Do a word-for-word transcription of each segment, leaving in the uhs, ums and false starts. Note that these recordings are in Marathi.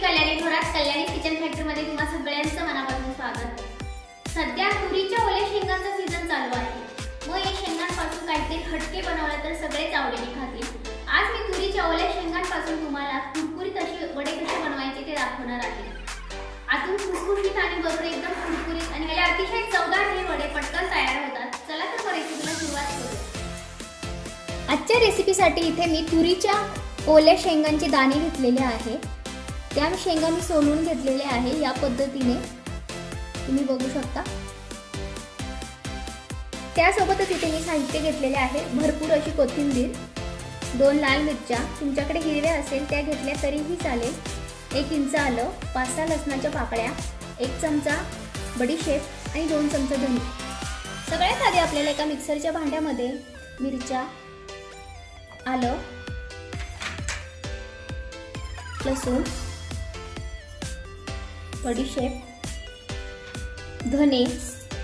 कल्याणी थोरात, कल्याणी किचन फॅक्टरी मध्ये तुम्हा सगळ्यांचं मनापासून स्वागत। सध्या तुरीच्या ओल्या शेंगांचा सीझन चालू आहे। मग या शेंगांपासून काहीतरी हटके बनवलं तर सगळेच आवडीने खातील। आज मी तुरीच्या ओल्या शेंगांपासून तुम्हाला कुरकुरीत असे वडे कसे बनवायचे ते दाखवणार आहे। आतून खुसखुशीत आणि वरून एकदम कुरकुरीत आणि याला अतिशय चवदार हे वडे पटकन तयार होतात। चला तर रेसिपीला सुरुवात करूया। आजच्या रेसिपीसाठी इथे मी तुरीच्या ओल्या शेंगांचे दाणे घेतलेले आहे। त्या शेंगा मी सोलून घेतलेले आहे या पद्धतीने तुम्ही बघू शकता। त्यासोबतच इथे मी साहित्य घेतलेले आहे। भरपूर अशी कोथिंबीर, दोन लाल मिरच्या, तुमच्याकडे हिरव्या असेल त्या घेतल्या तरीही चालेल, एक इंच आलं, पाच सहा लसणाच्या पाकळ्या, एक चमचा बडीशेप आणि दोन चमचे धने। सगळ्यात आधी आपल्याला एका मिक्सरच्या भांड्यामध्ये मिरच्या, आलं, लसूण, बडीशेप, धने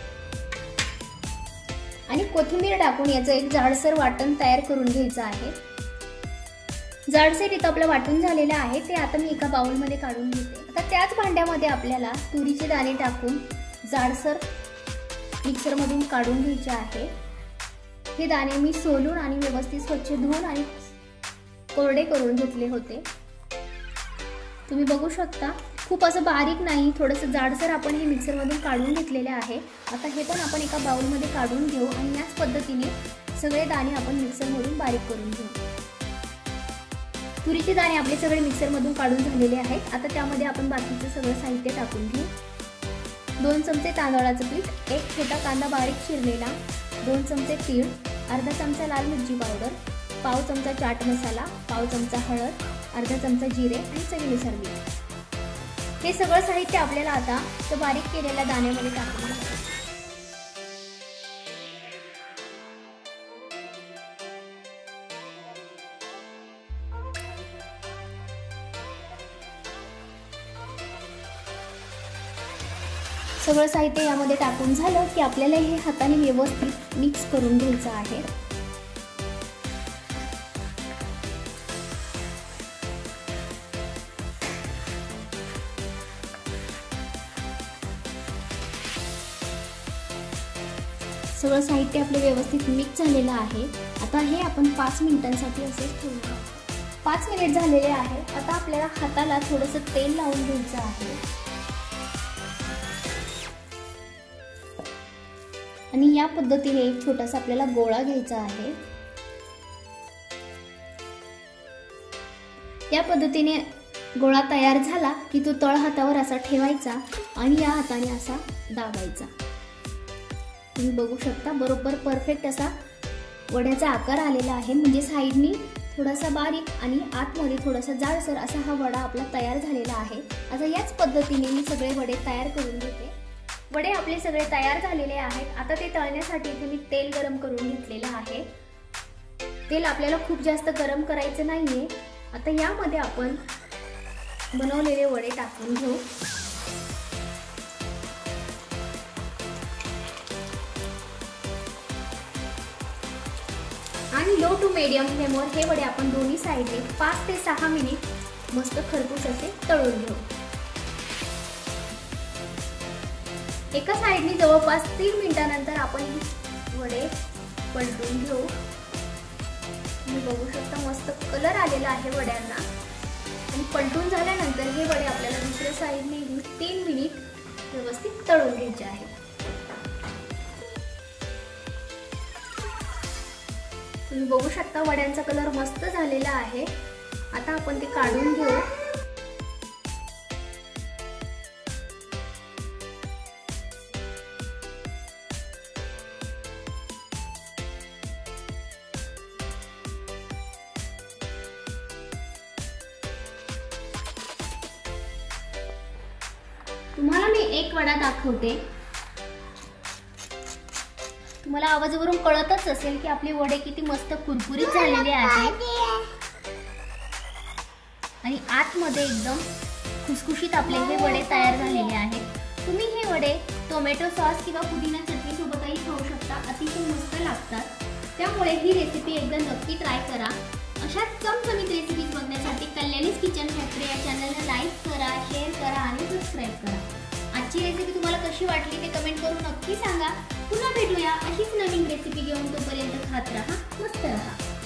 आणि कोथिंबीर टाकून याचं एक जाडसर वाटण तयार करून घ्यायचं आहे। जाडसर इथं आपलं वाटून झालेलं आहे ते आता मी एका बाउल मध्ये काढून घेते। आता त्याच भांड्यामध्ये आपल्याला तुरीचे दाणे टाकून जाडसर मिक्सर मधून काढून घ्यायचे आहे। हे दाणे मी सोलून आणि व्यवस्थित स्वच्छ धुवून आणि कोरडे करून घेतले होते। तुम्ही बघू शकता खूप असं बारीक नाही, थोडंसं जाडसर आपण हे मिक्सर मधून काढून घेतलेले आहे। आता हे पण आपण एका बाउल मध्ये काढून घेऊ आणि याच पद्धतीने सगळे दाणे आपण मिक्सर मधून बारीक करून घेऊ। तुरीचे दाणे आपले सगळे मिक्सर मधून काढून झालेले आहेत। आता त्यामध्ये आपण बाकीचं सगळं साहित्य टाकून घेऊ। दोन चमचे तांदळाचं पीठ, एक छोटा कांदा बारीक चिरलेला, दोन चमचे तीळ, अर्धा चमचा लाल मिरची पावडर, पाव चमचा चाट मसाला, पाव चमचा हळद, अर्धा चमचा जिरे आणि चवीनुसार मीठ। हे सगळं साहित्य आपल्याला आता तो बारीक केलेल्या दाण्यामध्ये टाकून घ्यायचं। सगळं साहित्य यामध्ये टाकून झालं की आपल्याला हे हाताने व्यवस्थित मिक्स करून घ्यायचं आहे। सगळं साहित्य आपलं व्यवस्थित मिक्स झालेलं आहे। आता हे आपण पाच मिनिटांसाठी असेच ठेवूया। पाच मिनिट झालेले आहे। आता आपल्याला हाताला थोडंसं तेल लावून घ्यायचं आहे आणि या पद्धतीने एक छोटासा आपल्याला गोळा घ्यायचा आहे। या पद्धतीने गोळा तयार झाला की तो तळ हातावर असा ठेवायचा आणि या हाताने असा दाबायचा। तुम्ही बघू शकता बरोबर परफेक्ट असा वड्याचा आकार आलेला आहे, म्हणजे साइडनी थोडासा बारीक आणि आतमध्ये थोडासा जाडसर असा हा वडा आपला तयार झालेला आहे। आता याच पद्धतीने मी सगळे वडे तयार करून घेते। वडे आपले सगळे तयार झालेले आहेत। आता ते तळण्यासाठी इथे मी तेल गरम करून घेतलेलं आहे। तेल आपल्याला खूप जास्त गरम करायचं नाहीये। आता यामध्ये आपण बनवलेले वडे टाकून घेऊ आणि लो टू मीडियम फ्लेमवर हे वडे आपण दोन्ही साइडने पाच ते सहा मिनिट मस्त खरपूस असे तळून घेऊ। एका साइडने जवळपास तीन मिनिटांनंतर आपण वडे पलटून घेऊ। तुम्ही बघू शकता मस्त कलर आलेला आहे वड्यांना आणि पलटून झाल्यानंतर हे वडे आपल्याला दुसऱ्या साइडने तीन मिनिट व्यवस्थित तळून घ्यायचे आहे। तुम्ही बघू शकता वड्यांचा कलर मस्त झालेला आहे। आता आपण ते काढून घेऊ। तुम्हाला मी एक वडा दाखवते। तुम्हाला आवाजावरून कळतच असेल की आपले वडे किती मस्त कुरकुरीत झालेले आहेत आणि आतमध्ये एकदम खुसखुशीत आपले हे वडे तयार झालेले आहेत। तुम्ही हे वडे टोमॅटो सॉस किंवा पुदिना चटणी सोबतही खाऊ शकता, अतिशय मस्त लागतात। त्यामुळे ही रेसिपी एकदा नक्की ट्राय करा। अशाच चमचमीत रेसिपीज बघण्यासाठी कल्याणीज किचन फॅक्टरी या चॅनलला लाईक करा, वाटली ते कमेंट करून नक्की सांगा. पुन्हा भेटूया अशीच नवीन रेसिपी घेऊन. तोपर्यंत खात राहा, मस्त राहा.